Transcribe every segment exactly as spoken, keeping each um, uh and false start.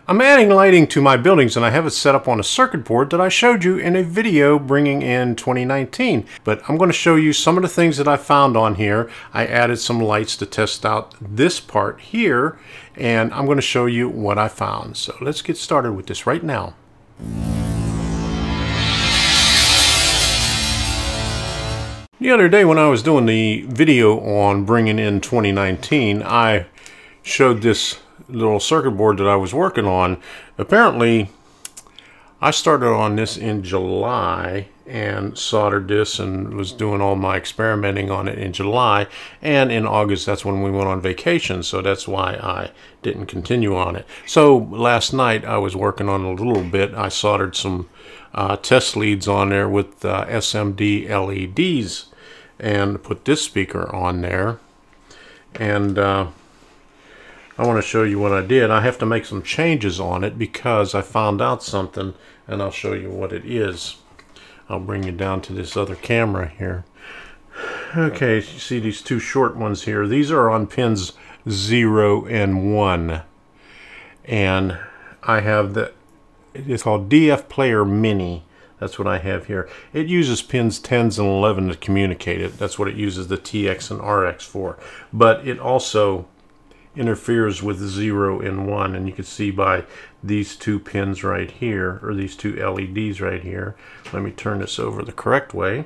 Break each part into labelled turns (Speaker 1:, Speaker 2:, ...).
Speaker 1: I'm adding lighting to my buildings, and I have it set up on a circuit board that I showed you in a video bringing in twenty nineteen. But I'm going to show you some of the things that I found on here. I added some lights to test out this part here, and I'm going to show you what I found. So let's get started with this right now. The other day when I was doing the video on bringing in twenty nineteen, I showed this little circuit board that I was working on. Apparently, I started on this in July and soldered this and was doing all my experimenting on it in July, and in August that's when we went on vacation, so that's why I didn't continue on it. So last night I was working on a little bit. I soldered some uh, test leads on there with uh, S M D L E Ds and put this speaker on there, and uh, I want to show you what I did. I have to make some changes on it because I found out something, and I'll show you what it is. I'll bring you down to this other camera here. Okay, you see these two short ones here. These are on pins zero and one, and I have the, it's called D F Player Mini. That's what I have here. It uses pins tens and eleven to communicate it. That's what it uses the T X and R X for. But it also interferes with zero and one, and you can see by these two pins right here, or these two L E Ds right here. Let me turn this over the correct way,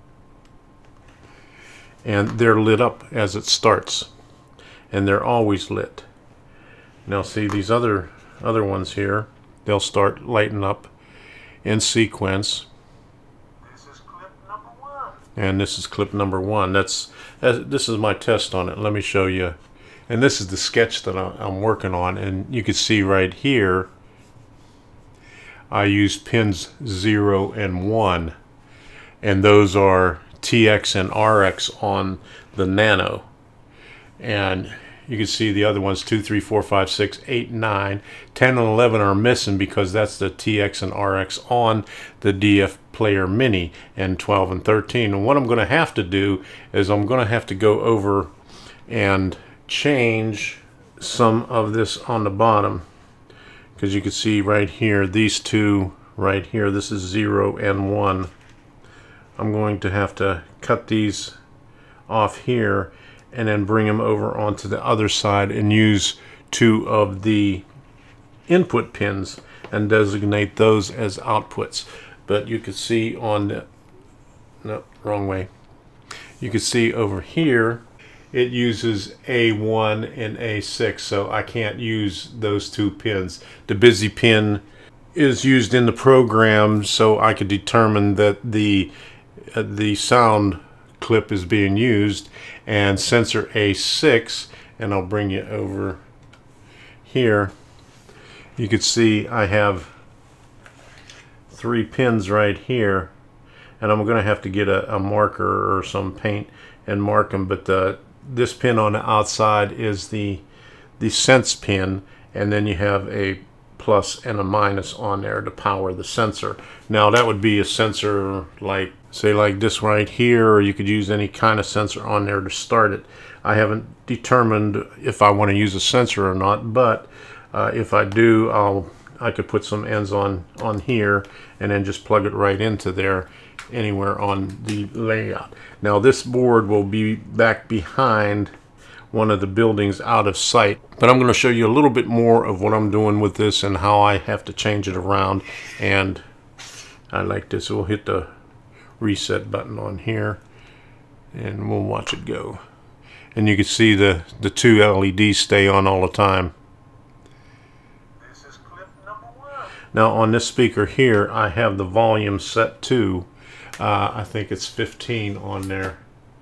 Speaker 1: and they're lit up as it starts, and they're always lit. Now see these other other ones here, they'll start lighting up in sequence.
Speaker 2: This is clip number one,
Speaker 1: and this is clip number one. That's, that's this is my test on it. Let me show you. And this is the sketch that I'm working on, and you can see right here I use pins zero and one, and those are T X and R X on the Nano. And you can see the other ones, two, three, four, five, six, eight, nine, ten, and eleven are missing because that's the T X and R X on the D F Player Mini, and twelve and thirteen. And what I'm going to have to do is I'm going to have to go over and change some of this on the bottom, because you can see right here, these two right here, this is zero and one. I'm going to have to cut these off here and then bring them over onto the other side and use two of the input pins and designate those as outputs. But you can see on the, no, wrong way. You can see over here it uses A one and A six, so I can't use those two pins. The busy pin is used in the program so I could determine that the uh, the sound clip is being used, and sensor A six, and I'll bring you over here. You can see I have three pins right here, and I'm going to have to get a, a marker or some paint and mark them, but the this pin on the outside is the the sense pin, and then you have a plus and a minus on there to power the sensor. Now that would be a sensor like, say like this right here, or you could use any kind of sensor on there to start it. I haven't determined if I want to use a sensor or not, but uh, if I do, I'll I could put some ends on on here and then just plug it right into there anywhere on the layout. Now this board will be back behind one of the buildings out of sight, but I'm going to show you a little bit more of what I'm doing with this and how I have to change it around. And I like this. We'll hit the reset button on here and we'll watch it go, and you can see the the two L E Ds stay on all the time.
Speaker 2: this is clip number one.
Speaker 1: Now on this speaker here I have the volume set to Uh, I think it's fifteen on there.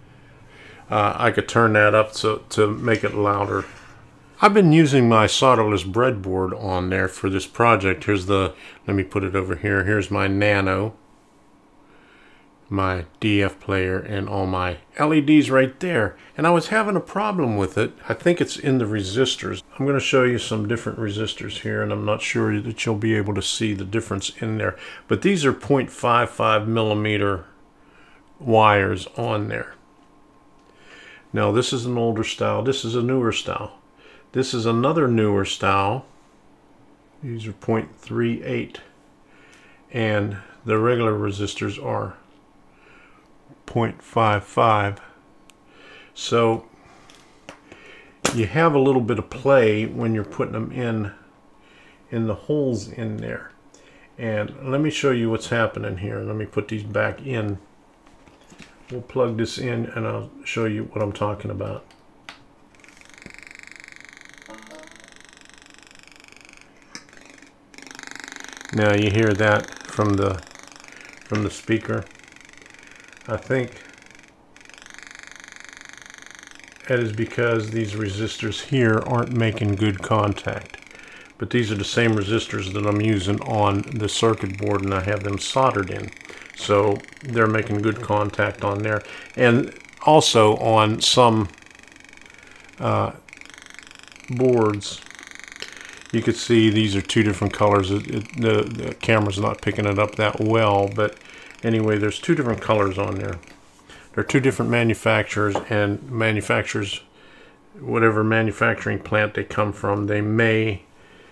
Speaker 1: Uh, I could turn that up to, to make it louder. I've been using my solderless breadboard on there for this project. Here's the, let me put it over here. Here's my Nano, my D F player, and all my L E Ds right there. And I was having a problem with it. I think it's in the resistors. I'm going to show you some different resistors here, and I'm not sure that you'll be able to see the difference in there. But these are point five five millimeter wires on there. Now this is an older style. This is a newer style. This is another newer style. These are zero point three eight, and the regular resistors are zero point five five. So you have a little bit of play when you're putting them in in the holes in there. And let me show you what's happening here. Let me put these back in. We'll plug this in and I'll show you what I'm talking about. Now you hear that from the from the speaker. I think that is because these resistors here aren't making good contact. But these are the same resistors that I'm using on the circuit board, and I have them soldered in. So they're making good contact on there. And also on some uh, boards, you could see these are two different colors. It, it, the, the camera's not picking it up that well, but anyway, there's two different colors on there. There are two different manufacturers, and manufacturers, whatever manufacturing plant they come from, they may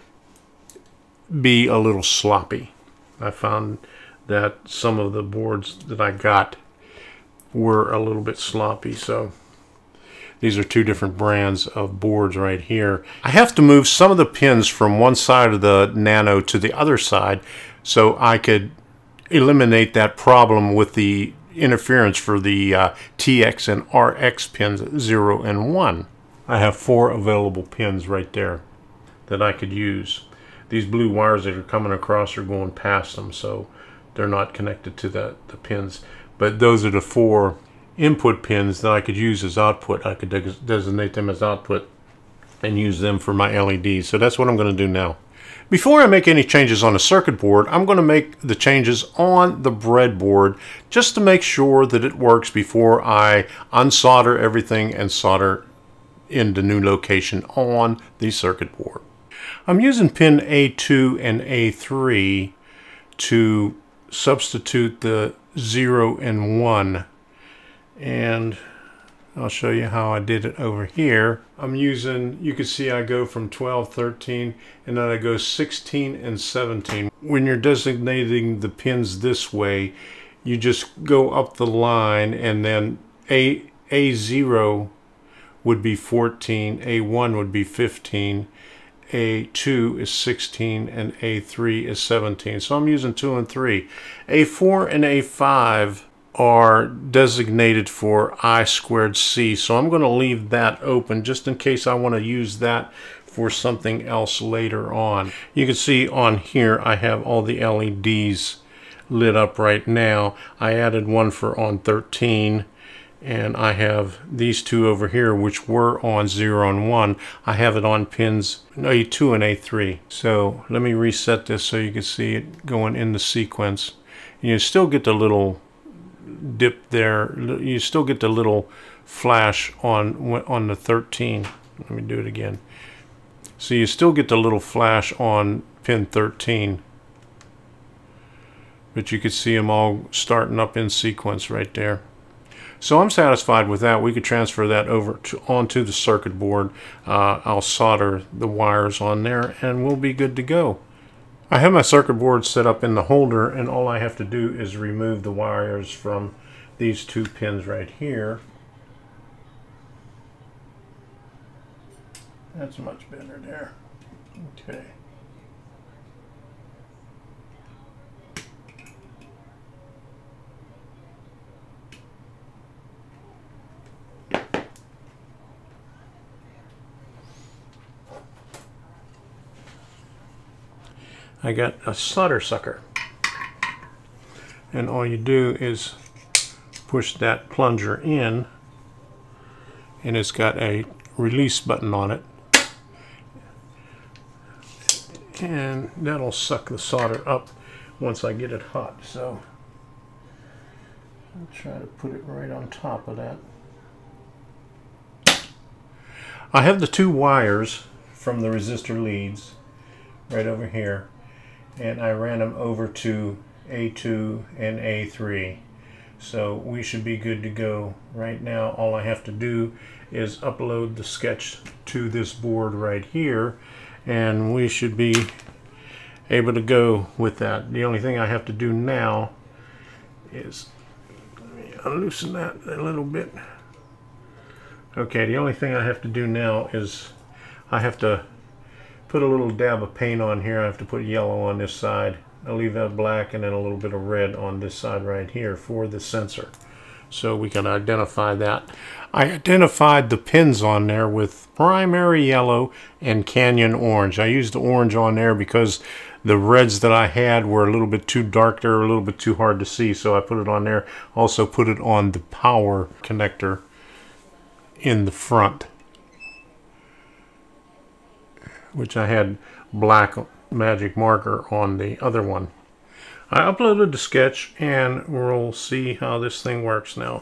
Speaker 1: be a little sloppy. I found that some of the boards that I got were a little bit sloppy. So these are two different brands of boards right here. I have to move some of the pins from one side of the Nano to the other side so I could eliminate that problem with the interference for the uh, T X and R X pins zero and one. I have four available pins right there that I could use. These blue wires that are coming across are going past them, so they're not connected to the, the pins. But those are the four input pins that I could use as output. I could de designate them as output and use them for my L E Ds. So that's what I'm going to do now. Before I make any changes on the circuit board, I'm going to make the changes on the breadboard just to make sure that it works before I unsolder everything and solder in the new location on the circuit board. I'm using pin A two and A three to substitute the zero and one, and I'll show you how I did it over here. I'm using, you can see I go from twelve, thirteen, and then I go sixteen and seventeen. When you're designating the pins this way, you just go up the line, and then A, A0 would be fourteen, A one would be fifteen, A two is sixteen, and A three is seventeen. So I'm using two and three. A four and A five are designated for I squared C, so I'm going to leave that open just in case I want to use that for something else later on. You can see on here I have all the L E Ds lit up right now. I added one for on thirteen, and I have these two over here which were on zero and one. I have it on pins A two and A three. So let me reset this so you can see it going in the sequence. And you still get the little dip there. You still get the little flash on on the thirteen. Let me do it again. So you still get the little flash on pin thirteen. But you can see them all starting up in sequence right there. So I'm satisfied with that. We could transfer that over to, onto the circuit board. Uh, I'll solder the wires on there and we'll be good to go. I have my circuit board set up in the holder, and all I have to do is remove the wires from these two pins right here. That's much better there. Okay. I got a solder sucker, and all you do is push that plunger in, and it's got a release button on it, and that'll suck the solder up once I get it hot. So I'll try to put it right on top of that. I have the two wires from the resistor leads right over here, and I ran them over to A two and A three. So we should be good to go. Right now all I have to do is upload the sketch to this board right here, and we should be able to go with that. The only thing I have to do now is let me unloosen that a little bit. Okay, the only thing I have to do now is I have to put a little dab of paint on here. I have to put yellow on this side. I'll leave that black and then a little bit of red on this side right here for the sensor, so we can identify that. I identified the pins on there with primary yellow and canyon orange. I used the orange on there because the reds that I had were a little bit too dark. They're a little bit too hard to see, so I put it on there. Also put it on the power connector in the front, which I had black magic marker on the other one. I uploaded the sketch and we'll see how this thing works now.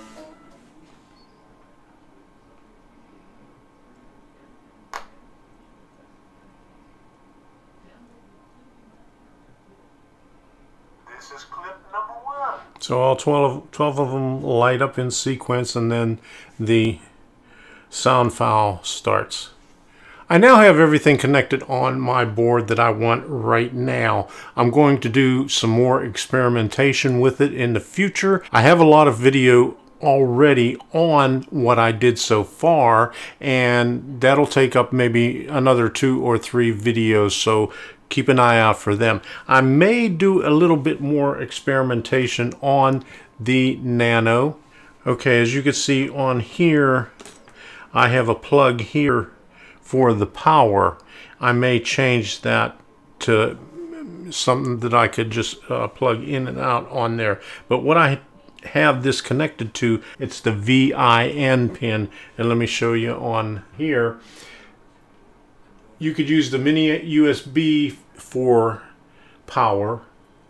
Speaker 2: This is clip number one.
Speaker 1: So all twelve, twelve of them light up in sequence, and then the sound file starts. I now have everything connected on my board that I want right now. I'm going to do some more experimentation with it in the future. I have a lot of video already on what I did so far, and that'll take up maybe another two or three videos, so keep an eye out for them. I may do a little bit more experimentation on the Nano. Okay, as you can see on here, I have a plug here for the power. I may change that to something that I could just uh, plug in and out on there. But what I have this connected to, it's the V I N pin. And let me show you on here. You could use the mini U S B for power.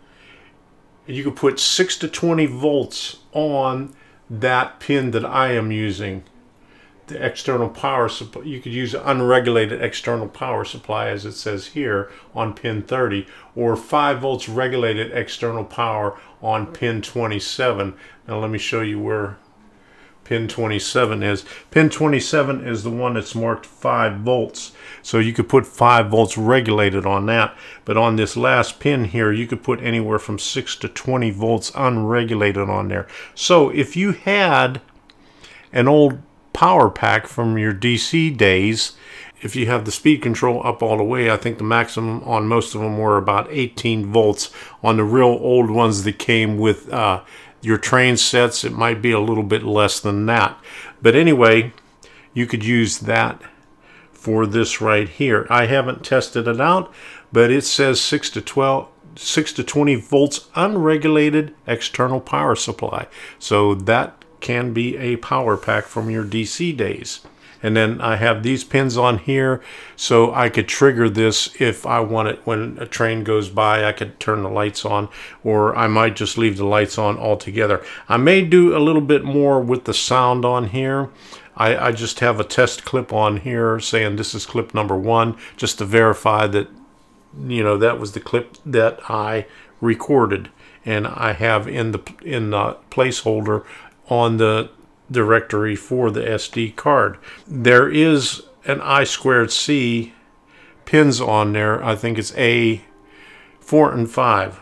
Speaker 1: You could put six to twenty volts on that pin that I am using. The external power supply, you could use unregulated external power supply, as it says here on pin thirty, or five volts regulated external power on pin twenty-seven. Now let me show you where pin twenty-seven is. Pin twenty-seven is the one that's marked five volts, so you could put five volts regulated on that. But on this last pin here, you could put anywhere from six to twenty volts unregulated on there. So if you had an old power pack from your D C days, if you have the speed control up all the way, I think the maximum on most of them were about eighteen volts. On the real old ones that came with uh, your train sets, it might be a little bit less than that. But anyway, you could use that for this right here. I haven't tested it out, but it says six to twelve, six to twenty volts unregulated external power supply. So that can be a power pack from your D C days. And then I have these pins on here, so I could trigger this if I want it. When a train goes by, I could turn the lights on, or I might just leave the lights on altogether. I may do a little bit more with the sound on here. I, I just have a test clip on here saying this is clip number one, just to verify that, you know, that was the clip that I recorded, and I have in the in the placeholder on the directory for the S D card. There is an I squared C pins on there. I think it's A four and five,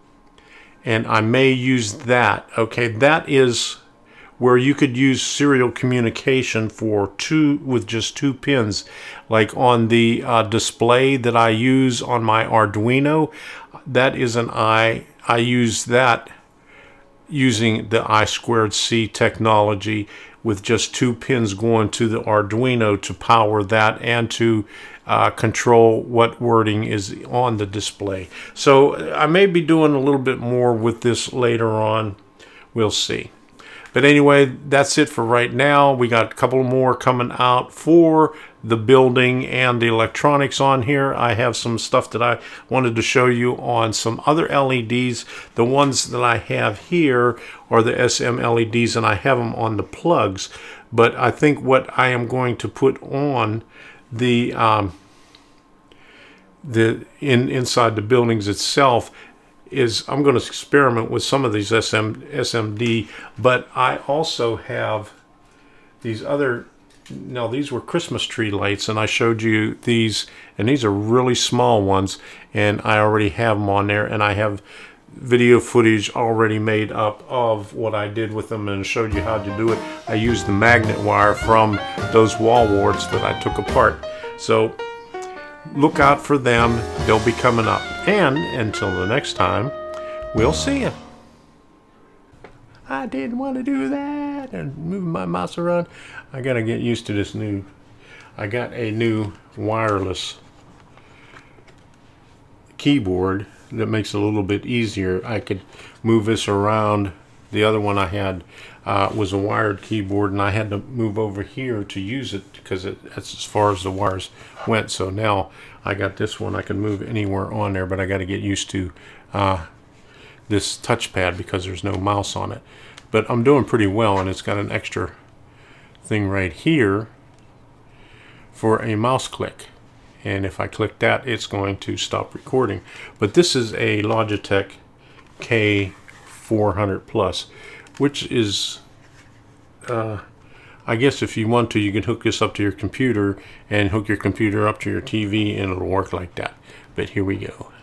Speaker 1: and I may use that. Okay, that is where you could use serial communication for two with just two pins, like on the uh, display that I use on my Arduino. That is an I. I use that using the I squared C technology with just two pins going to the Arduino to power that and to uh, control what wording is on the display. So I may be doing a little bit more with this later on. We'll see. But anyway, that's it for right now. We got a couple more coming out for the building and the electronics on here. I have some stuff that I wanted to show you on some other L E Ds. The ones that I have here are the S M L E Ds, and I have them on the plugs. But I think what I am going to put on the um, the in inside the buildings itself is I'm going to experiment with some of these S M, S M D, but I also have these other now these were Christmas tree lights, and I showed you these, and these are really small ones, and I already have them on there, and I have video footage already made up of what I did with them and showed you how to do it. I used the magnet wire from those wall warts that I took apart. So look out for them. They'll be coming up. And until the next time, we'll see you. I didn't want to do that and move my mouse around. I gotta get used to this new, I got a new wireless keyboard that makes it a little bit easier. I could move this around. The other one I had uh, was a wired keyboard, and I had to move over here to use it because it, that's as far as the wires went. So now I got this one. I can move anywhere on there, but I got to get used to uh, this touchpad because there's no mouse on it. But I'm doing pretty well, and it's got an extra thing right here for a mouse click. And if I click that, it's going to stop recording. But this is a Logitech K four hundred plus, which is, uh, I guess if you want to, you can hook this up to your computer and hook your computer up to your T V, and it'll work like that. But here we go.